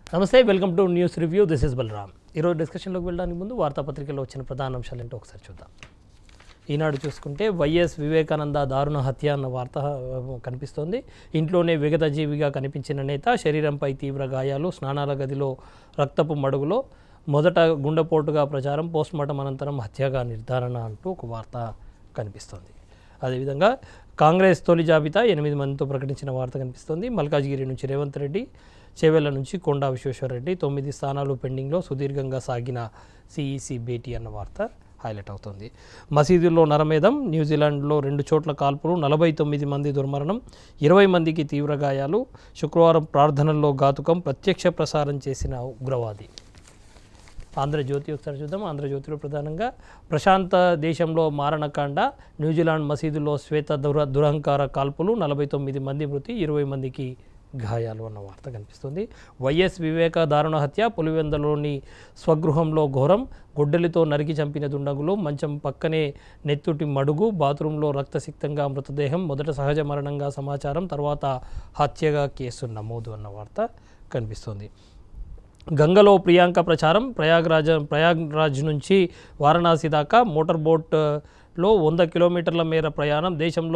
నమస్తే, welcome to news review. This is Balram. ఈరోజు డిస్కషన్లోకి వెళ్ళడానికి ముందు వార్తాపత్రికలో వచ్చిన ప్రధాన అంశాలు ఏంటో ఒకసారి చూద్దాం. ఈనాడు చూసుకుంటే వైఎస్ వివేకానంద దారుణ హత్య అన్న వార్త కనిపిస్తోంది. ఇంట్లోనే విగతజీవిగా కనిపించిన నేత, శరీరంపై తీవ్ర గాయాలు, స్నానాల గదిలో రక్తపు మడుగులో మొదట గుండెపోటుగా ప్రచారం, పోస్ట్మార్టం అనంతరం హత్యగా నిర్ధారణ అంటూ ఒక వార్త కనిపిస్తోంది. అదేవిధంగా కాంగ్రెస్ తొలి జాబితా 8 మందితో ప్రకటించిన వార్త కనిపిస్తోంది. మల్కాజ్గిరి నుంచి రేవంత్ రెడ్డి, చేవెళ్ల నుంచి కొండా విశ్వేశ్వరరెడ్డి, 9 స్థానాలు పెండింగ్లో, సుదీర్ఘంగా సాగిన సిఈసి భేటీ అన్న వార్త హైలైట్ అవుతుంది. మసీదుల్లో నరమేధం, న్యూజిలాండ్లో 2 చోట్ల కాల్పులు, 49 మంది దుర్మరణం, 20 మందికి తీవ్ర గాయాలు, శుక్రవారం ప్రార్థనల్లో ఘాతుకం, ప్రత్యక్ష ప్రసారం చేసిన ఉగ్రవాది. ఆంధ్రజ్యోతి ఒకసారి చూద్దాం. ఆంధ్రజ్యోతిలో ప్రధానంగా ప్రశాంత దేశంలో మారణకాండ, న్యూజిలాండ్ మసీదులో శ్వేత దురహంకార కాల్పులు, 49 మంది మృతి, 20 మందికి గాయాలు అన్న వార్త కనిపిస్తుంది. వైఎస్ వివేక దారుణ హత్య, పులివెందులోని స్వగృహంలో ఘోరం, గొడ్డలితో నరికి చంపిన దుండగులు, మంచం పక్కనే నెత్తుటి మడుగు, బాత్రూంలో రక్తసిక్తంగా మృతదేహం, మొదట సహజ మరణంగా సమాచారం, తర్వాత హత్యగా కేసు నమోదు అన్న వార్త కనిపిస్తుంది. గంగలో ప్రియాంక ప్రచారం, ప్రయాగ్రాజ్ నుంచి వారణాసి దాకా మోటార్ బోట్లో 100 కిలోమీటర్ల మేర ప్రయాణం,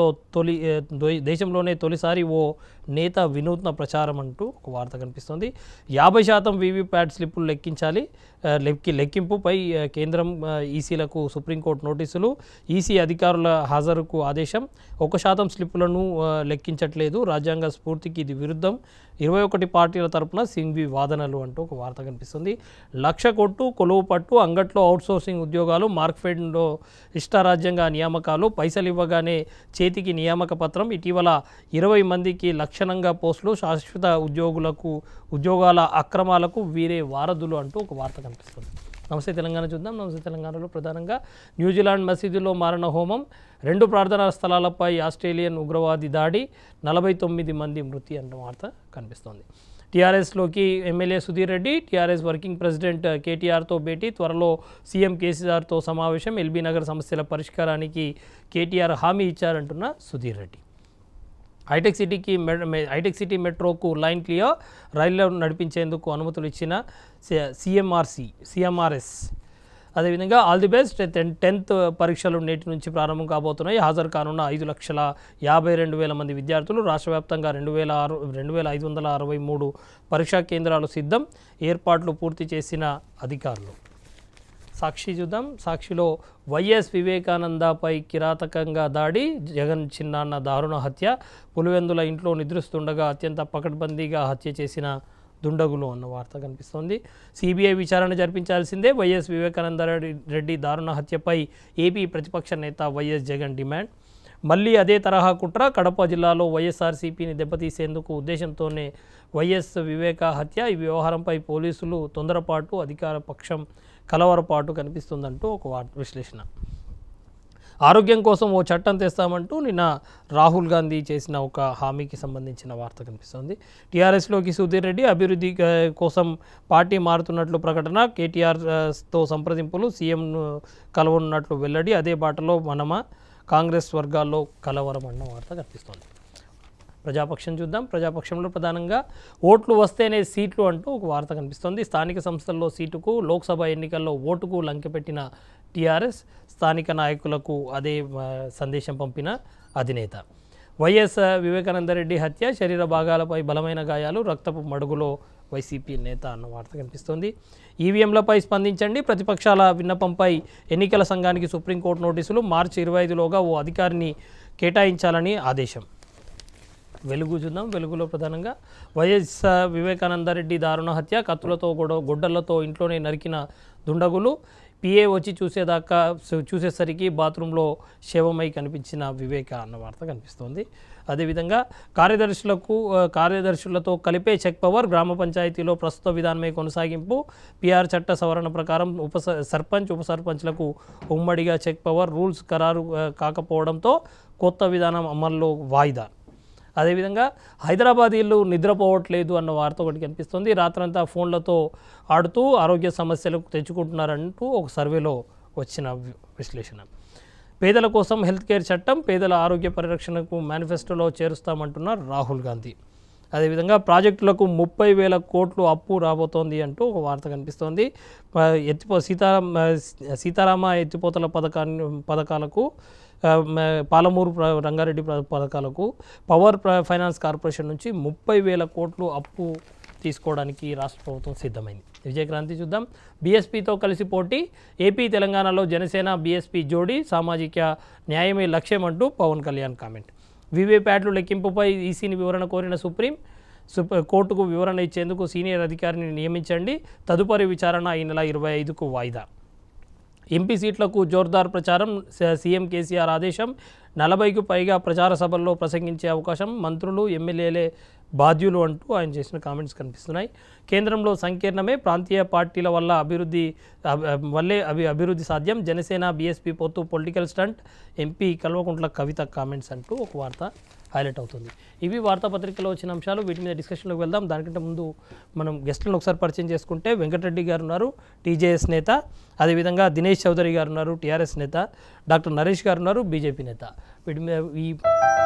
దేశంలోనే తొలిసారి ఓ నేత వినూత్న ప్రచారం అంటూ ఒక వార్త కనిపిస్తుంది. 50% వీవీప్యాట్ స్లిప్పులు లెక్కించాలి, లెక్కింపుపై కేంద్రం ఈసీలకు సుప్రీంకోర్టు నోటీసులు, ఈసీ అధికారుల హాజరుకు ఆదేశం, 1% స్లిప్పులను లెక్కించట్లేదు, రాజ్యాంగ స్ఫూర్తికి ఇది విరుద్ధం, 21 పార్టీల తరపున సింఘ్వి వాదనలు అంటూ ఒక వార్త కనిపిస్తుంది. 1,00,000 కొట్టు, కొలువు పట్టు, అంగట్లో అవుట్సోర్సింగ్ ఉద్యోగాలు, మార్క్ఫెడ్లో ఇష్టారాజ్యంగా నియామకాలు, పైసలు ఇవ్వగానే చేతికి నియామక పత్రం, ఇటీవల 20 మందికి లక్షణంగా పోస్టులు, శాశ్వత ఉద్యోగాల అక్రమాలకు వీరే వారధులు అంటూ ఒక వార్త కనిపిస్తుంది. నమస్తే తెలంగాణ చూద్దాం. నమస్తే తెలంగాణలో ప్రధానంగా న్యూజిలాండ్ మసీదులో మారణ హోమం, 2 ప్రార్థనా స్థలాలపై ఆస్ట్రేలియన్ ఉగ్రవాది దాడి, 49 మంది మృతి అన్న వార్త కనిపిస్తోంది. టీఆర్ఎస్లోకి MLA Sudheer Reddy, TRS working president కేటీఆర్తో భేటీ, త్వరలో సీఎం కేసీఆర్తో సమావేశం, ఎల్బీ నగర్ సమస్యల పరిష్కారానికి కేటీఆర్ హామీ ఇచ్చారంటున్న సుధీర్ రెడ్డి. హైటెక్ సిటీ మెట్రోకు లైన్ క్లియర్, రైళ్లను నడిపించేందుకు అనుమతులు ఇచ్చిన సిఎంఆర్ఎస్. అదేవిధంగా ఆల్ ది బెస్ట్, 10th పరీక్షలు నేటి నుంచి ప్రారంభం కాబోతున్నాయి. హాజరు కానున్న 5,52,000 మంది విద్యార్థులు, రాష్ట్ర వ్యాప్తంగా 2,563 పరీక్షా కేంద్రాలు సిద్ధం, ఏర్పాట్లు పూర్తి చేసిన అధికారులు. సాక్షి చూద్దాం. సాక్షిలో వైఎస్ వివేకానందపై కిరాతకంగా దాడి, జగన్ చిన్నాన్న దారుణ హత్య, పులివెందుల ఇంట్లో నిద్రిస్తుండగా అత్యంత పకడ్బందీగా హత్య చేసిన దుండగులు అన్న వార్త కనిపిస్తోంది. సిబిఐ విచారణ జరిపించాల్సిందే, వైఎస్ వివేకానంద రెడ్డి దారుణ హత్యపై ఏపీ ప్రతిపక్ష నేత వైఎస్ జగన్ డిమాండ్. మళ్ళీ అదే తరహా కుట్ర, కడప జిల్లాలో వైఎస్ఆర్సీపీని దెబ్బతీసేందుకు ఉద్దేశంతోనే వైఎస్ వివేక హత్య, ఈ వ్యవహారంపై పోలీసులు తొందరపాటు, అధికార పక్షం కలవరపాటు కనిపిస్తుందంటూ ఒక విశ్లేషణ. ఆరోగ్యం కోసం ఓ చట్టం తెస్తామంటూ నిన్న రాహుల్ గాంధీ చేసిన ఒక హామీకి సంబంధించిన వార్త కనిపిస్తుంది. టీఆర్ఎస్లోకి సుధీర్ రెడ్డి, అభివృద్ధి కోసం పార్టీ మారుతున్నట్లు ప్రకటన, కేటీఆర్తో సంప్రదింపులు, సీఎంను కలవనున్నట్లు వెల్లడి, అదే బాటలో మనమా, కాంగ్రెస్ వర్గాల్లో కలవరం అన్న వార్త కనిపిస్తోంది. ప్రజాపక్షం చూద్దాం. ప్రజాపక్షంలో ప్రధానంగా ఓట్లు వస్తేనే సీట్లు అంటూ ఒక వార్త కనిపిస్తోంది. స్థానిక సంస్థల్లో సీటుకు, లోక్సభ ఎన్నికల్లో ఓటుకు లంకెపెట్టిన టీఆర్ఎస్, స్థానిక నాయకులకు అదే సందేశం పంపిన అధినేత. వైఎస్ వివేకానందరెడ్డి హత్య, శరీర భాగాలపై బలమైన గాయాలు, రక్తపు మడుగులో వైసీపీ నేత అన్న వార్త కనిపిస్తోంది. ఈవీఎంలపై స్పందించండి, ప్రతిపక్షాల విన్నపంపై ఎన్నికల సంఘానికి సుప్రీంకోర్టు నోటీసులు, మార్చి 25లోగా ఓ అధికారిని కేటాయించాలని ఆదేశం. వెలుగు చూద్దాం. వెలుగులో ప్రధానంగా వైఎస్ వివేకానందరెడ్డి దారుణ హత్య, కత్తులతో గొడ్డళ్లతో ఇంట్లోనే నరికిన దుండగులు, పిఏ వచ్చి చూసేసరికి బాత్రూంలో శవమై కనిపించిన వివేక అన్న వార్త కనిపిస్తోంది. అదేవిధంగా కార్యదర్శులతో కలిపే చెక్ పవర్, గ్రామ పంచాయతీలో ప్రస్తుత విధానమే కొనసాగింపు, పిఆర్ చట్ట సవరణ ప్రకారం ఉప సర్పంచ్లకు ఉమ్మడిగా చెక్ పవర్, రూల్స్ ఖరారు కాకపోవడంతో కొత్త విధానం అమల్లో వాయిదా. అదేవిధంగా హైదరాబాదీలు నిద్రపోవట్లేదు అన్న వార్త ఒకటి కనిపిస్తుంది. రాత్రంతా ఫోన్లతో ఆడుతూ ఆరోగ్య సమస్యలు తెచ్చుకుంటున్నారంటూ ఒక సర్వేలో వచ్చిన విశ్లేషణ. పేదల కోసం హెల్త్ కేర్ చట్టం, పేదల ఆరోగ్య పరిరక్షణకు మేనిఫెస్టోలో చేరుస్తామంటున్నారు రాహుల్ గాంధీ. అదేవిధంగా ప్రాజెక్టులకు 30,000 కోట్లు అప్పు రాబోతోంది అంటూ ఒక వార్త కనిపిస్తోంది. సీతారామ ఎత్తిపోతల పథకాలకు పాలమూరు రంగారెడ్డి పథకాలకు పవర్ ఫైనాన్స్ కార్పొరేషన్ నుంచి 30,000 కోట్లు అప్పు తీసుకోవడానికి రాష్ట్ర ప్రభుత్వం సిద్ధమైంది. విజయక్రాంతి చూద్దాం. బీఎస్పీతో కలిసి పోటీ, ఏపీ తెలంగాణలో జనసేన బీఎస్పీ జోడీ, సామాజిక న్యాయమే లక్ష్యం అంటూ పవన్ కళ్యాణ్ కామెంట్. వీవీప్యాట్లు లెక్కింపుపై ఈసీని వివరణ కోరిన కోర్టుకు వివరణ ఇచ్చేందుకు సీనియర్ అధికారిని నియమించండి, తదుపరి విచారణ ఈ నెల 25కు వాయిదా. ఎంపీ సీట్లకు జోర్దార్ ప్రచారం, సీఎం కేసీఆర్ ఆదేశం, 40కు పైగా ప్రచార సభల్లో ప్రసంగించే అవకాశం, మంత్రులు ఎమ్మెల్యేలే బాధ్యులు అంటూ ఆయన చేసిన కామెంట్స్ కనిపిస్తున్నాయి. కేంద్రంలో సంకీర్ణమే, ప్రాంతీయ పార్టీల వల్ల అభివృద్ధి సాధ్యం, జనసేన బీఎస్పీ పొత్తు political stunt, MP Kalvakuntla Kavitha comments అంటూ ఒక వార్త హైలైట్ అవుతుంది. ఇవి వార్తాపత్రికలో వచ్చిన అంశాలు. వీటి మీద డిస్కషన్లోకి వెళ్దాం. దానికంటే ముందు మనం గెస్టులను ఒకసారి పరిచయం చేసుకుంటే, వెంకటరెడ్డి గారు ఉన్నారు, టీజేఎస్ నేత. అదేవిధంగా దినేష్ చౌదరి గారు ఉన్నారు, టీఆర్ఎస్ నేత. డాక్టర్ నరేష్ గారు ఉన్నారు, బీజేపీ నేత. వీటి మీద